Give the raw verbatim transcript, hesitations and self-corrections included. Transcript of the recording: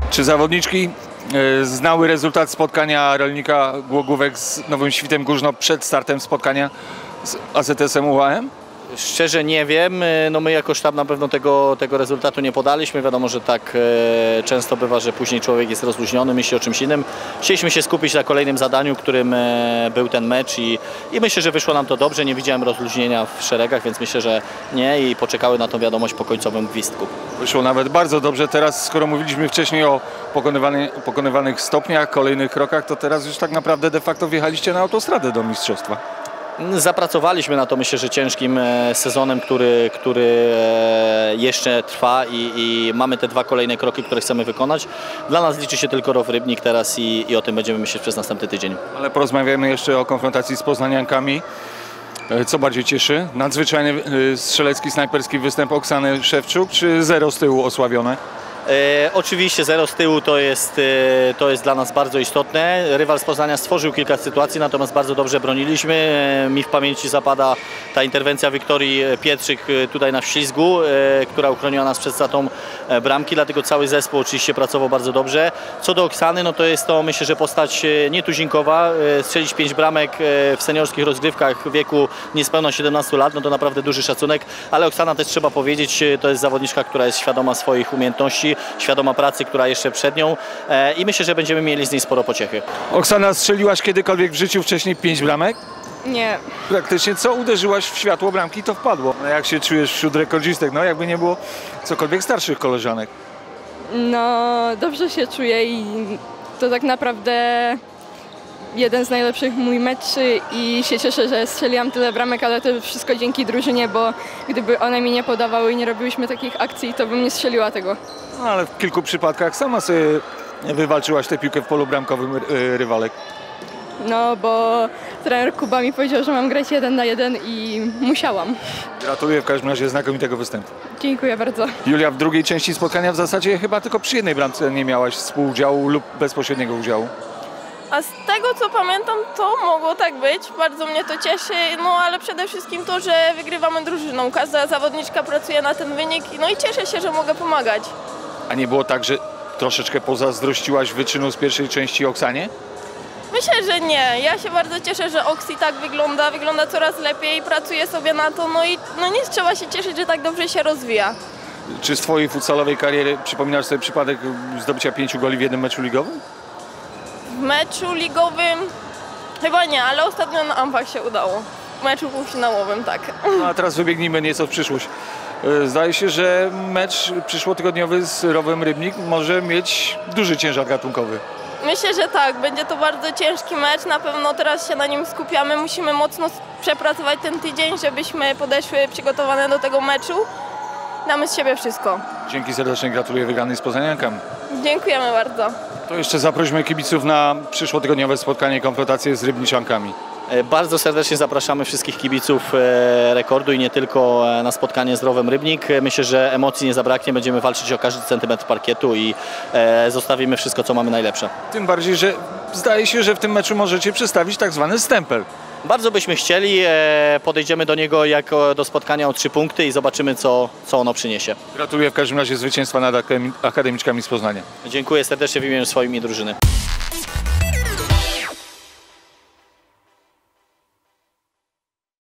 Czy zawodniczki y, znały rezultat spotkania Rolnika Głogówek z Nowym Świtem Górzno przed startem spotkania z A Z S-em U A M? Szczerze nie wiem, no my jako sztab na pewno tego, tego rezultatu nie podaliśmy. Wiadomo, że tak e, często bywa, że później człowiek jest rozluźniony, myśli o czymś innym. Chcieliśmy się skupić na kolejnym zadaniu, którym e, był ten mecz i, i myślę, że wyszło nam to dobrze. Nie widziałem rozluźnienia w szeregach, więc myślę, że nie i poczekały na tą wiadomość po końcowym gwizdku. Wyszło nawet bardzo dobrze. Teraz, skoro mówiliśmy wcześniej o pokonywany, pokonywanych stopniach, kolejnych krokach, to teraz już tak naprawdę de facto wjechaliście na autostradę do mistrzostwa. Zapracowaliśmy na to, myślę, że ciężkim sezonem, który, który jeszcze trwa i, i mamy te dwa kolejne kroki, które chcemy wykonać. Dla nas liczy się tylko Row Rybnik teraz i, i o tym będziemy myśleć przez następny tydzień. Ale porozmawiamy jeszcze o konfrontacji z poznaniankami. Co bardziej cieszy? Nadzwyczajny strzelecki, snajperski występ Oksany Szewczuk, czy zero z tyłu osławione? E, oczywiście zero z tyłu to jest, e, to jest dla nas bardzo istotne. Rywal z Poznania stworzył kilka sytuacji, natomiast bardzo dobrze broniliśmy. E, mi w pamięci zapada ta interwencja Wiktorii Pietrzyk tutaj na wślizgu, e, która uchroniła nas przed stratą bramki, dlatego cały zespół oczywiście pracował bardzo dobrze. Co do Oksany, no to jest to myślę, że postać nietuzinkowa. E, strzelić pięć bramek w seniorskich rozgrywkach w wieku niespełna siedemnastu lat, no to naprawdę duży szacunek, ale Oksana też trzeba powiedzieć, to jest zawodniczka, która jest świadoma swoich umiejętności, świadoma pracy, która jeszcze przed nią e, i myślę, że będziemy mieli z niej sporo pociechy. Oksana, strzeliłaś kiedykolwiek w życiu wcześniej pięć bramek? Nie. Praktycznie co uderzyłaś w światło bramki, to wpadło. No jak się czujesz wśród rekordzistek? No jakby nie było cokolwiek starszych koleżanek. No dobrze się czuję i to tak naprawdę jeden z najlepszych mój meczy i się cieszę, że strzeliłam tyle bramek, ale to wszystko dzięki drużynie, bo gdyby one mi nie podawały i nie robiłyśmy takich akcji, to bym nie strzeliła tego. No, ale w kilku przypadkach sama sobie wywalczyłaś tę piłkę w polu bramkowym rywalek. No, bo trener Kuba mi powiedział, że mam grać jeden na jeden i musiałam. Gratuluję w każdym razie znakomitego występu. Dziękuję bardzo. Julia, w drugiej części spotkania w zasadzie chyba tylko przy jednej bramce nie miałaś współudziału lub bezpośredniego udziału. A z tego co pamiętam, to mogło tak być. Bardzo mnie to cieszy, no ale przede wszystkim to, że wygrywamy drużyną. Każda zawodniczka pracuje na ten wynik, no i cieszę się, że mogę pomagać. A nie było tak, że troszeczkę pozazdrościłaś wyczynu z pierwszej części Oksanie? Myślę, że nie. Ja się bardzo cieszę, że Oksi tak wygląda, wygląda coraz lepiej, pracuje sobie na to, no i no nie trzeba się cieszyć, że tak dobrze się rozwija. Czy z twojej futsalowej kariery przypominasz sobie przypadek zdobycia pięciu goli w jednym meczu ligowym? W meczu ligowym chyba nie, ale ostatnio na Ampach się udało. W meczu półfinałowym, tak. No a teraz wybiegnijmy nieco w przyszłość. Zdaje się, że mecz przyszłotygodniowy z Rowem Rybnik może mieć duży ciężar gatunkowy. Myślę, że tak. Będzie to bardzo ciężki mecz. Na pewno teraz się na nim skupiamy. Musimy mocno przepracować ten tydzień, żebyśmy podeszły przygotowane do tego meczu. Damy z siebie wszystko. Dzięki serdecznie, gratuluję wygranej z poznaniankami. Dziękujemy bardzo. To jeszcze zaprośmy kibiców na przyszłotygodniowe spotkanie i konfrontację z rybniczankami. Bardzo serdecznie zapraszamy wszystkich kibiców Rekordu i nie tylko na spotkanie z Rowem Rybnik. Myślę, że emocji nie zabraknie, będziemy walczyć o każdy centymetr parkietu i zostawimy wszystko, co mamy najlepsze. Tym bardziej, że zdaje się, że w tym meczu możecie przedstawić tak zwany stempel. Bardzo byśmy chcieli, podejdziemy do niego jak do spotkania o trzy punkty i zobaczymy, co, co ono przyniesie. Gratuluję w każdym razie zwycięstwa nad akademiczkami z Poznania. Dziękuję serdecznie w imieniu swoim i drużyny.